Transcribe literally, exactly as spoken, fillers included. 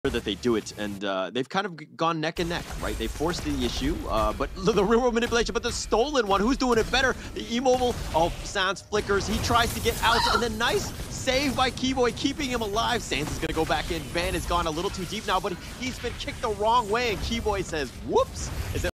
that they do it, and uh, they've kind of gone neck and neck, right? They forced the issue, uh, but the real world manipulation, but the stolen one, who's doing it better? The immobile, oh, Sanz flickers, he tries to get out, and then nice save by Keyboy, keeping him alive. Sanz is gonna go back in. Van has gone a little too deep now, but he's been kicked the wrong way, and Keyboy says, whoops. Is